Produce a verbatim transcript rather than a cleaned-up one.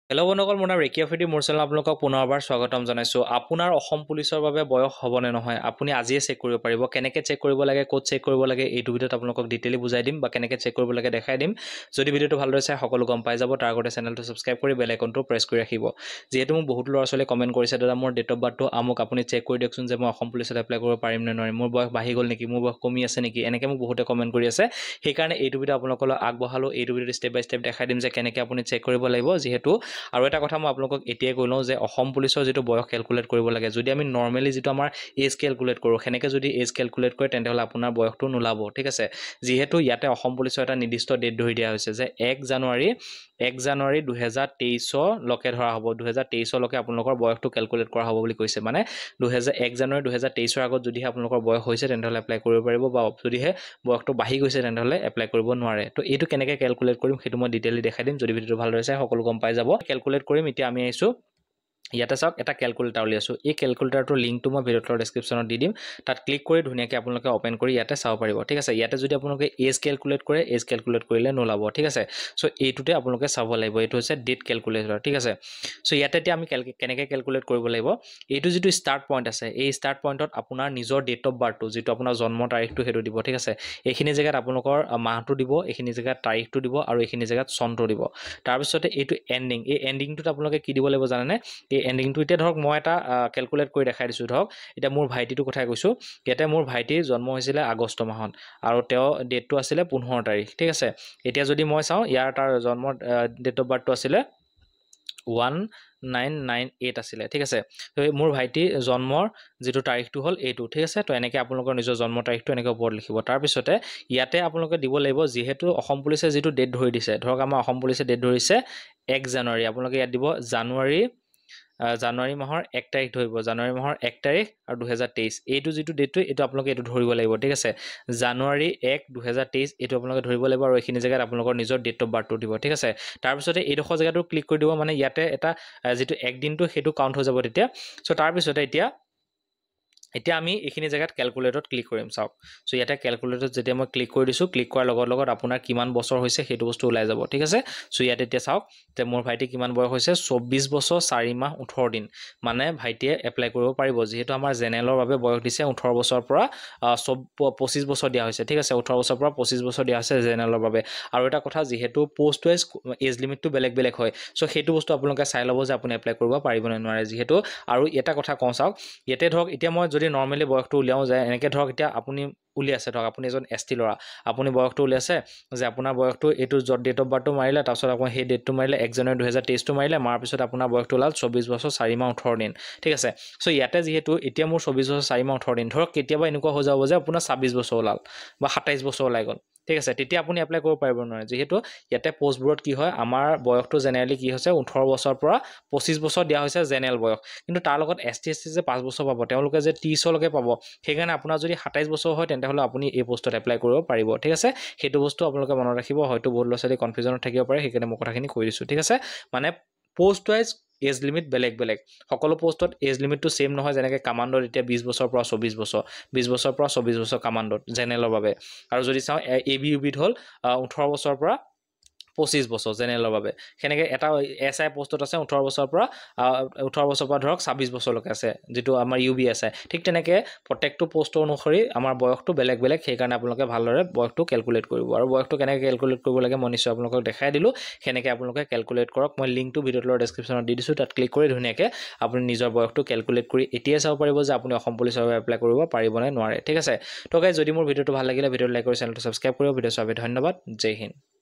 Hello' বন্ধুসকল, মোৰ নাম ৰেকিয়াফ্ৰেডি মোৰ চেনেলত আপোনালোকক পুনৰবাৰ স্বাগতম জনাইছোঁ। আপোনাৰ অসম পুলিচৰ বাবে বয়স হ'বনে নহয় আপুনি আজিয়ে চেক কৰিব পাৰিব। কেনেকৈ চেক কৰিব লাগে, ক'ত চেক কৰিব লাগে, এইটো ভিডিঅ'ত আপোনালোকক ডিটেইলি বুজাই দিম বা কেনেকৈ চেক কৰিব লাগে দেখাই দিম। যদি ভিডিঅ'টো ভালদৰে চাই সকলো গম পাই যাব, তাৰ আগতে চেনেলটো ছাবস্ক্ৰাইব কৰি বেল আইকনটো প্ৰেছ কৰি ৰাখিব। যিহেতু মোক বহুত ল'ৰা ছোৱালীয়ে কমেণ্ট কৰিছে, দাদা মোৰ ডেট অফ বাৰ্থটো আমুক, আপুনি চেক কৰি দিয়কচোন যে মই অসম পুলিচত এপ্লাই কৰিব পাৰিম নে নোৱাৰিম, মোৰ বয়স বাঢ়ি গ'ল নেকি, মোৰ বয়স কমি আছে নেকি, এনেকৈ মোক বহুতে কমেণ্ট কৰি আছে। সেইকাৰণে এইটো ভিডিঅ' আপোনালোকলৈ আগবঢ়ালোঁ। এইটো ভিডিঅ'ত ষ্টেপ বাই ষ্টেপ দেখাই দিম যে কেনেকৈ আপুনি চেক কৰিব লাগিব। যিহেতু আৰু এটা কথা মই আপোনালোকক এতিয়াই কৈ লওঁ যে অসম পুলিচৰ যিটো বয়স কেলকুলেট কৰিব লাগে, যদি আমি নৰ্মেলি যিটো আমাৰ এজ কেলকুলেট কৰোঁ সেনেকৈ যদি এজ কেলকুলেট কৰে তেন্তেহ'লে আপোনাৰ বয়সটো নোলাব। ঠিক আছে, যিহেতু ইয়াতে অসম পুলিচৰ এটা নিৰ্দিষ্ট ডেট ধৰি দিয়া হৈছে যে এক জানুৱাৰী এক জানুৱাৰী দুহেজাৰ তেইছলৈকে ধৰা হ'ব, দুহেজাৰ তেইছলৈকে আপোনালোকৰ বয়সটো কেলকুলেট কৰা হ'ব বুলি কৈছে। মানে দুহেজাৰ এক জানুৱাৰী দুহেজাৰ তেইছৰ আগত যদিহে আপোনালোকৰ বয়স হৈছে তেন্তেহ'লে এপ্লাই কৰিব পাৰিব, বা যদিহে বয়সটো বাঢ়ি গৈছে তেন্তেহ'লে এপ্লাই কৰিব নোৱাৰে। তো এইটো কেনেকৈ কেলকুলেট কৰিম সেইটো মই ডিটেইলি দেখাই দিম। যদি ভিডিঅ'টো ভালদৰে চাই সকলো গম পাই যাব। কেলকুলেট কৰিম। এতিয়া আমি আহিছোঁ ইয়াতে চাওক, এটা কেলকুলেটাৰ উলিয়াইছোঁ। এই কেলকুলেটাৰটোৰ লিংকটো মই ভিডিঅ'টোৰ ডেছক্ৰিপশ্যনত দি দিম। তাত ক্লিক কৰি ধুনীয়াকৈ আপোনালোকে অ'পেন কৰি ইয়াতে চাব পাৰিব। ঠিক আছে, ইয়াতে যদি আপোনালোকে এজ কেলকুলেট কৰে, এজ কেলকুলেট কৰিলে নোলাব। ঠিক আছে, চ' এইটোতে আপোনালোকে চাব লাগিব। এইটো হৈছে ডেট কেলকুলেটাৰ। ঠিক আছে, চ' ইয়াতে এতিয়া আমি কেনেকৈ কেলকুলেট কৰিব লাগিব, এইটো যিটো ষ্টাৰ্ট পইণ্ট আছে, এই ষ্টাৰ্ট পইণ্টত আপোনাৰ নিজৰ ডেট অফ বাৰ্থটো, যিটো আপোনাৰ জন্ম তাৰিখটো সেইটো দিব। ঠিক আছে, এইখিনি জেগাত আপোনালোকৰ মাহটো দিব, এইখিনি জেগাত তাৰিখটো দিব, আৰু এইখিনি জেগাত চনটো দিব। তাৰপিছতে এইটো এণ্ডিং, এই এণ্ডিংটোত আপোনালোকে কি দিব লাগিব জানেনে? এই এণ্ডিংটো এতিয়া ধৰক মই এটা কেলকুলেট কৰি দেখাই দিছোঁ। ধৰক এতিয়া মোৰ ভাইটিটোৰ কথাই কৈছোঁ। ইয়াতে মোৰ ভাইটিৰ জন্ম হৈছিলে আগষ্ট মাহত আৰু তেওঁ ডেটটো আছিলে পোন্ধৰ তাৰিখ। ঠিক আছে, এতিয়া যদি মই চাওঁ ইয়াৰ তাৰ জন্মৰ ডেট অফ বাৰ্থটো আছিলে ওৱান নাইন নাইন এইট আছিলে। ঠিক আছে, তো মোৰ ভাইটিৰ জন্মৰ যিটো তাৰিখটো হ'ল এইটো। ঠিক আছে, তো এনেকৈ আপোনালোকৰ নিজৰ জন্ম তাৰিখটো এনেকৈ ওপৰত লিখিব। তাৰপিছতে ইয়াতে আপোনালোকে দিব লাগিব, যিহেতু অসম পুলিচে যিটো ডেট ধৰি দিছে, ধৰক আমাৰ অসম পুলিচে ডেট ধৰিছে এক জানুৱাৰী, আপোনালোকে ইয়াত দিব জানুৱাৰী জানুৱাৰী মাহৰ এক তাৰিখ ধৰিব, জানুৱাৰী মাহৰ এক তাৰিখ আৰু দুহেজাৰ তেইছ এইটো যিটো ডেটটো, এইটো আপোনালোকে এইটো ধৰিব লাগিব। ঠিক আছে, জানুৱাৰী এক দুহেজাৰ তেইছ এইটো আপোনালোকে ধৰিব লাগিব, আৰু এইখিনি জেগাত আপোনালোকৰ নিজৰ ডেট অফ বাৰ্থটো দিব। ঠিক আছে, তাৰপিছতে এইডোখৰ জেগাটো ক্লিক কৰি দিব, মানে ইয়াতে এটা যিটো এক দিনটো সেইটো কাউণ্ট হৈ যাব তেতিয়া। চ' তাৰপিছতে এতিয়া এতিয়া আমি এইখিনি জেগাত কেলকুলেটত ক্লিক কৰিম। চাওক, চ' ইয়াতে কেলকুলেটত যেতিয়া মই ক্লিক কৰি দিছোঁ, ক্লিক কৰাৰ লগত লগত আপোনাৰ কিমান বছৰ হৈছে সেইটো বস্তু ওলাই যাব। ঠিক আছে, চ' ইয়াতে এতিয়া চাওক যে মোৰ ভাইটি কিমান বয়স হৈছে, চৌব্বিছ বছৰ চাৰি মাহ ওঠৰ দিন। মানে ভাইটিয়ে এপ্লাই কৰিব পাৰিব, যিহেতু আমাৰ জেনেৰেলৰ বাবে বয়স দিছে ওঠৰ বছৰৰ পৰা চব পঁচিছ বছৰ দিয়া হৈছে। ঠিক আছে, ওঠৰ বছৰৰ পৰা পঁচিছ বছৰ দিয়া হৈছে জেনেৰেলৰ বাবে। আৰু এটা কথা, যিহেতু পষ্ট ৱাইজ এজ লিমিটটো বেলেগ বেলেগ হয়, চ' সেইটো বস্তু আপোনালোকে চাই ল'ব যে আপুনি এপ্লাই কৰিব পাৰিব নে নোৱাৰে। যিহেতু আৰু এটা কথা কওঁ, চাওক ইয়াতে ধৰক এতিয়া মই যদি নৰ্মেলি বয়সটো উলিয়াওঁ যে এনেকৈ ধৰক এতিয়া আপুনি উলিয়াইছে, ধৰক আপুনি এজন এছ টি ল'ৰা, আপুনি বয়সটো উলিয়াইছে যে আপোনাৰ বয়সটো এইটো য'ত ডেট অফ বাৰ্থটো মাৰিলে, তাৰপিছত আপুনি সেই ডেটটো মাৰিলে এক জানুৱাৰী দুহেজাৰ তেইছটো মাৰিলে, মাৰাৰ পিছত আপোনাৰ বয়সটো ওলাল চৌব্বিছ বছৰ চাৰি মাহ ওঠৰ দিন। ঠিক আছে, চ' ইয়াতে যিহেতু এতিয়া মোৰ চৌব্বিছ বছৰ চাৰি মাহ ওঠৰ দিন, ধৰক কেতিয়াবা এনেকুৱা হৈ যাব যে আপোনাৰ ছাব্বিছ বছৰ ওলাল বা সাতাইছ বছৰ ওলাই গ'ল। ঠিক আছে, তেতিয়া আপুনি এপ্লাই কৰিব পাৰিব নোৱাৰে, যিহেতু ইয়াতে পষ্টবোৰত কি হয়, আমাৰ বয়সটো জেনেৰেলি কি হৈছে ওঠৰ বছৰৰ পৰা পঁচিছ বছৰ দিয়া হৈছে জেনেৰেল বয়স, কিন্তু তাৰ লগত এছ টি এছ টি যে পাঁচ বছৰ পাব, তেওঁলোকে যে ত্ৰিছলৈকে পাব। সেইকাৰণে আপোনাৰ যদি সাতাইছ বছৰ হয় তেন্তেহ'লে আপুনি এই পোষ্টত এপ্লাই কৰিব পাৰিব। ঠিক আছে, সেইটো বস্তু আপোনালোকে মনত ৰাখিব। হয়তো বহুত ল'ৰা ছোৱালী কনফিউজনত থাকিব পাৰে, সেইকাৰণে মই কথাখিনি কৈ দিছোঁ। ঠিক আছে, মানে পোষ্ট ৱাইজ এজ লিমিট বেলেগ বেলেগ, সকলো পোষ্টত এজ লিমিটটো ছেম নহয়। যেনেকৈ কামাণ্ডত এতিয়া বিছ বছৰৰ পৰা চৌব্বিছ বছৰ, বিছ বছৰৰ পৰা চৌব্বিছ বছৰ কামাণ্ডত জেনেৰেলৰ বাবে। আৰু যদি চাওঁ এ বি ইউ বিত হ'ল ওঠৰ বছৰৰ পৰা পঁচিছ বছৰ জেনেৰেলৰ বাবে। সেনেকৈ এটা এছ আই পষ্টত আছে ওঠৰ বছৰৰ পৰা ওঠৰ বছৰৰ পৰা ধৰক ছাব্বিছ বছৰলৈকে আছে, যিটো আমাৰ ইউ বি এছ আই। ঠিক তেনেকৈ প্ৰত্যেকটো পোষ্টৰ অনুসৰি আমাৰ বয়সটো বেলেগ বেলেগ, সেইকাৰণে আপোনালোকে ভালদৰে বয়সটো কেলকুলেট কৰিব। আৰু বয়সটো কেনেকৈ কেলকুলেট কৰিব লাগে মই নিশ্চয় আপোনালোকক দেখাই দিলোঁ, সেনেকৈ আপোনালোকে কেলকুলেট কৰক। মই লিংকটো ভিডিঅ'টোৰ ডেছক্ৰিপশ্যনত দি দিছোঁ, তাত ক্লিক কৰি ধুনীয়াকৈ আপুনি নিজৰ বয়সটো কেলকুলেট কৰি এতিয়াই চাব পাৰিব যে আপুনি অসম পুলিচৰ বাবে এপ্লাই কৰিব পাৰিবনে নোৱাৰে। ঠিক আছে, তো গাইজ যদি মোৰ ভিডিঅ'টো ভাল লাগিলে ভিডিঅ'টো লাইক কৰি চেনেলটো ছাবস্ক্ৰাইব কৰিব। ভিডিঅ' চোৱাৰ বাবে ধন্যবাদ। জয় হিন্দ।